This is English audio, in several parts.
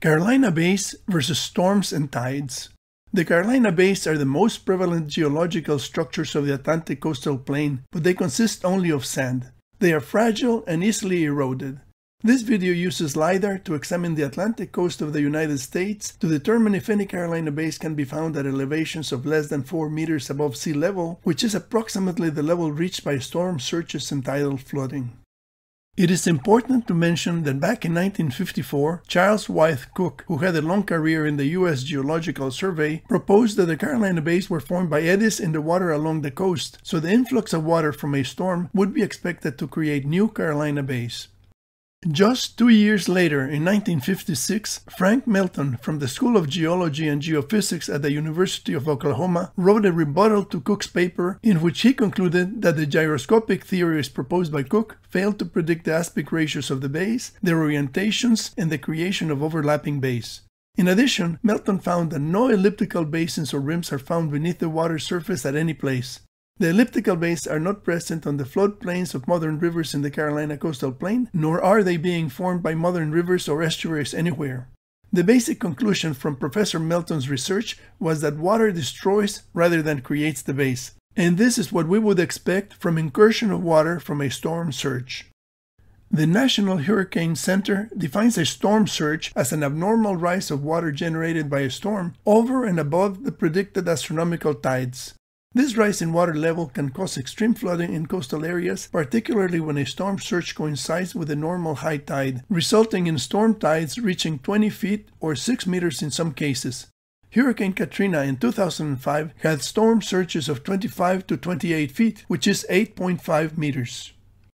Carolina Bays versus storms and tides. The Carolina Bays are the most prevalent geological structures of the Atlantic coastal plain, but they consist only of sand. They are fragile and easily eroded. This video uses LiDAR to examine the Atlantic coast of the United States to determine if any Carolina Bays can be found at elevations of less than 4 meters above sea level, which is approximately the level reached by storm surges and tidal flooding. It is important to mention that back in 1954, Charles Wythe Cook, who had a long career in the U.S. Geological Survey, proposed that the Carolina Bays were formed by eddies in the water along the coast, so the influx of water from a storm would be expected to create new Carolina Bays. Just 2 years later, in 1956, Frank Melton from the School of Geology and Geophysics at the University of Oklahoma wrote a rebuttal to Cook's paper in which he concluded that the gyroscopic theories proposed by Cook failed to predict the aspect ratios of the bays, their orientations, and the creation of overlapping bays. In addition, Melton found that no elliptical basins or rims are found beneath the water surface at any place. The elliptical bays are not present on the floodplains of modern rivers in the Carolina coastal plain, nor are they being formed by modern rivers or estuaries anywhere. The basic conclusion from Professor Melton's research was that water destroys rather than creates the bays, and this is what we would expect from incursion of water from a storm surge. The National Hurricane Center defines a storm surge as an abnormal rise of water generated by a storm over and above the predicted astronomical tides. This rise in water level can cause extreme flooding in coastal areas, particularly when a storm surge coincides with a normal high tide, resulting in storm tides reaching 20 feet or 6 meters in some cases. Hurricane Katrina in 2005 had storm surges of 25 to 28 feet, which is 8.5 meters.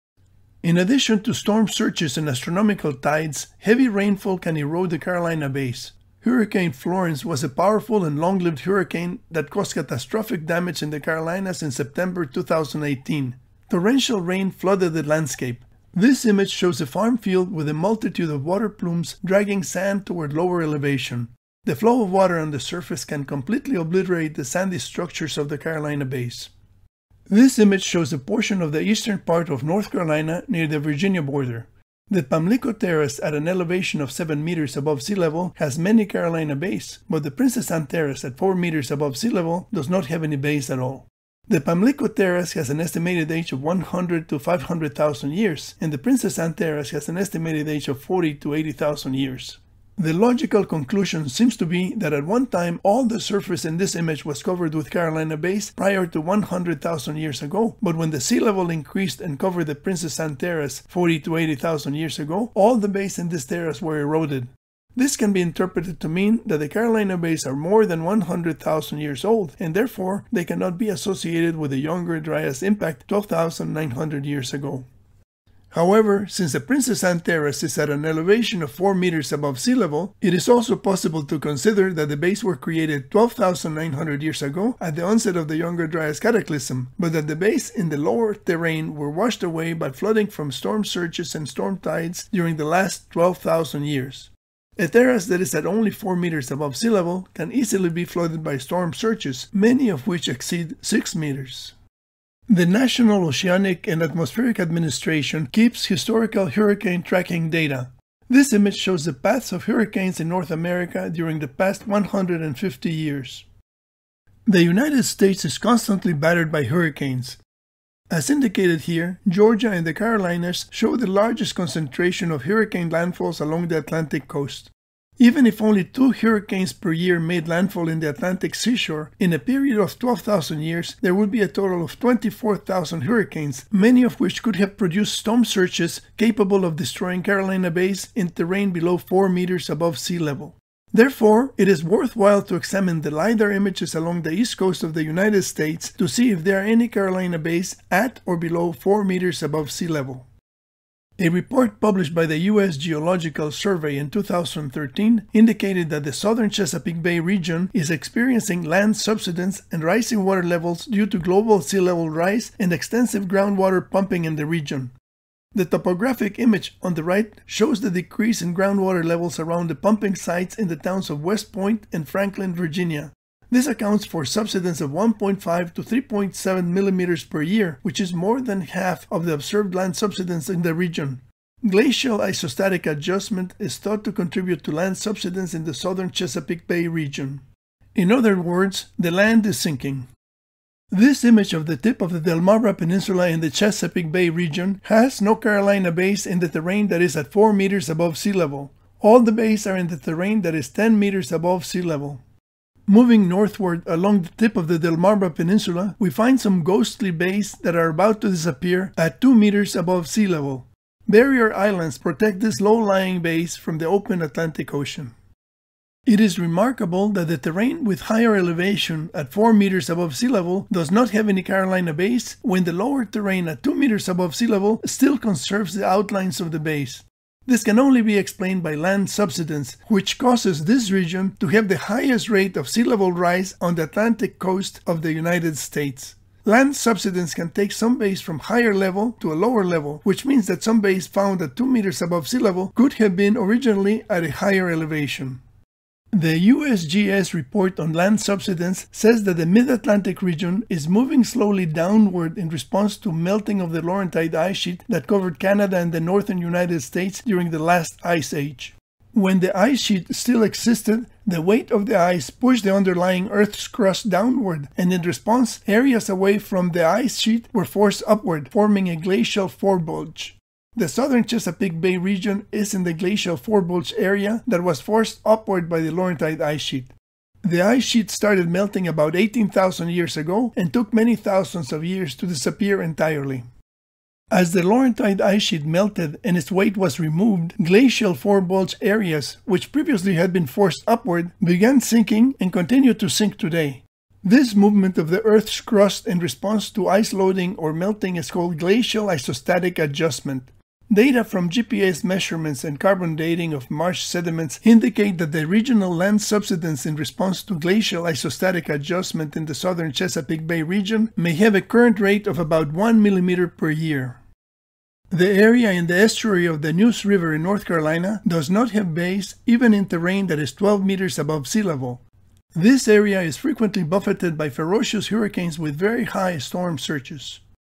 In addition to storm surges and astronomical tides, heavy rainfall can erode the Carolina Bays. Hurricane Florence was a powerful and long-lived hurricane that caused catastrophic damage in the Carolinas in September 2018. Torrential rain flooded the landscape. This image shows a farm field with a multitude of water plumes dragging sand toward lower elevation. The flow of water on the surface can completely obliterate the sandy structures of the Carolina Bays. This image shows a portion of the eastern part of North Carolina near the Virginia border. The Pamlico Terrace at an elevation of 7 meters above sea level has many Carolina bays, but the Princess Anne Terrace at 4 meters above sea level does not have any bays at all. The Pamlico Terrace has an estimated age of 100 to 500,000 years, and the Princess Anne Terrace has an estimated age of 40 to 80,000 years. The logical conclusion seems to be that at one time all the surface in this image was covered with Carolina Bays prior to 100,000 years ago, but when the sea level increased and covered the Princess Anne Terrace 40 to 80,000 years ago, all the bays in this terrace were eroded. This can be interpreted to mean that the Carolina Bays are more than 100,000 years old, and therefore they cannot be associated with the younger Dryas impact 12,900 years ago. However, since the Princess Anne Terrace is at an elevation of 4 meters above sea level, it is also possible to consider that the bays were created 12,900 years ago at the onset of the Younger Dryas cataclysm, but that the bays in the lower terrain were washed away by flooding from storm surges and storm tides during the last 12,000 years. A terrace that is at only 4 meters above sea level can easily be flooded by storm surges, many of which exceed 6 meters. The National Oceanic and Atmospheric Administration keeps historical hurricane tracking data. This image shows the paths of hurricanes in North America during the past 150 years. The United States is constantly battered by hurricanes. As indicated here, Georgia and the Carolinas show the largest concentration of hurricane landfalls along the Atlantic coast. Even if only 2 hurricanes per year made landfall in the Atlantic seashore, in a period of 12,000 years, there would be a total of 24,000 hurricanes, many of which could have produced storm surges capable of destroying Carolina Bays in terrain below 4 meters above sea level. Therefore, it is worthwhile to examine the LiDAR images along the east coast of the United States to see if there are any Carolina Bays at or below 4 meters above sea level. A report published by the U.S. Geological Survey in 2013 indicated that the southern Chesapeake Bay region is experiencing land subsidence and rising water levels due to global sea level rise and extensive groundwater pumping in the region. The topographic image on the right shows the decrease in groundwater levels around the pumping sites in the towns of West Point and Franklin, Virginia. This accounts for subsidence of 1.5 to 3.7 millimeters per year, which is more than half of the observed land subsidence in the region. Glacial isostatic adjustment is thought to contribute to land subsidence in the southern Chesapeake Bay region. In other words, the land is sinking. This image of the tip of the Zamora Peninsula in the Chesapeake Bay region has no Carolina bays in the terrain that is at 4 meters above sea level. All the bays are in the terrain that is 10 meters above sea level. Moving northward along the tip of the Zamora Peninsula, we find some ghostly bays that are about to disappear at 2 meters above sea level. Barrier islands protect these low-lying bays from the open Atlantic Ocean. It is remarkable that the terrain with higher elevation at 4 meters above sea level does not have any Carolina bays, when the lower terrain at 2 meters above sea level still conserves the outlines of the bays. This can only be explained by land subsidence, which causes this region to have the highest rate of sea level rise on the Atlantic coast of the United States. Land subsidence can take some bays from higher level to a lower level, which means that some bays found at 2 meters above sea level could have been originally at a higher elevation. The USGS report on land subsidence says that the mid-Atlantic region is moving slowly downward in response to melting of the Laurentide ice sheet that covered Canada and the northern United States during the last ice age. When the ice sheet still existed, the weight of the ice pushed the underlying Earth's crust downward, and in response, areas away from the ice sheet were forced upward, forming a glacial forebulge. The southern Chesapeake Bay region is in the glacial forebulge area that was forced upward by the Laurentide ice sheet. The ice sheet started melting about 18,000 years ago and took many thousands of years to disappear entirely. As the Laurentide ice sheet melted and its weight was removed, glacial forebulge areas, which previously had been forced upward, began sinking and continue to sink today. This movement of the Earth's crust in response to ice loading or melting is called glacial isostatic adjustment. Data from GPS measurements and carbon dating of marsh sediments indicate that the regional land subsidence in response to glacial isostatic adjustment in the southern Chesapeake Bay region may have a current rate of about 1 millimeter per year. The area in the estuary of the Neuse River in North Carolina does not have bays even in terrain that is 12 meters above sea level. This area is frequently buffeted by ferocious hurricanes with very high storm surges.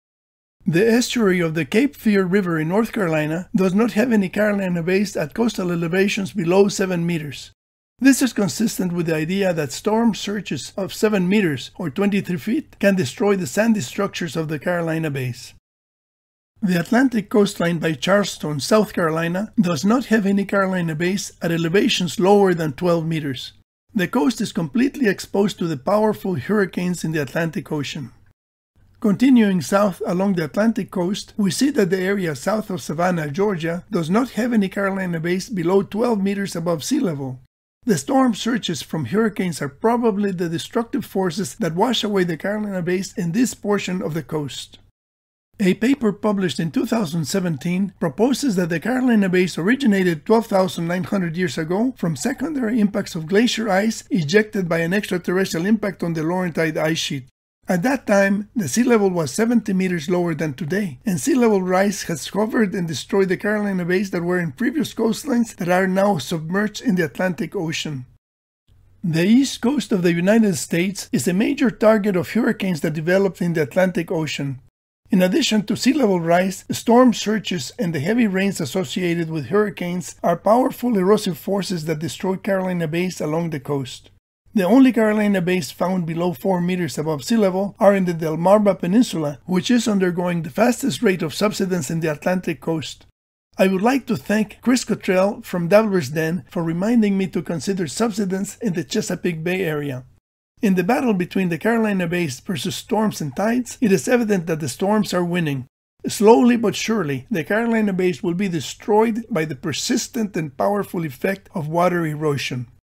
The estuary of the Cape Fear River in North Carolina does not have any Carolina bays at coastal elevations below 7 meters. This is consistent with the idea that storm surges of 7 meters or 23 feet can destroy the sandy structures of the Carolina bays. The Atlantic coastline by Charleston, South Carolina, does not have any Carolina bays at elevations lower than 12 meters. The coast is completely exposed to the powerful hurricanes in the Atlantic Ocean. Continuing south along the Atlantic coast, we see that the area south of Savannah, Georgia, does not have any Carolina bays below 12 meters above sea level. The storm surges from hurricanes are probably the destructive forces that wash away the Carolina bays in this portion of the coast. A paper published in 2017 proposes that the Carolina bays originated 12,900 years ago from secondary impacts of glacier ice ejected by an extraterrestrial impact on the Laurentide ice sheet. At that time, the sea level was 70 meters lower than today, and sea level rise has covered and destroyed the Carolina bays that were in previous coastlines that are now submerged in the Atlantic Ocean. The east coast of the United States is a major target of hurricanes that developed in the Atlantic Ocean. In addition to sea level rise, storm surges and the heavy rains associated with hurricanes are powerful erosive forces that destroy Carolina bays along the coast. The only Carolina bays found below 4 meters above sea level are in the Zamora Peninsula, which is undergoing the fastest rate of subsidence in the Atlantic coast. I would like to thank Chris Cottrell from Dabbler's Den for reminding me to consider subsidence in the Chesapeake Bay area. In the battle between the Carolina bays versus storms and tides, it is evident that the storms are winning. Slowly but surely, the Carolina bays will be destroyed by the persistent and powerful effect of water erosion.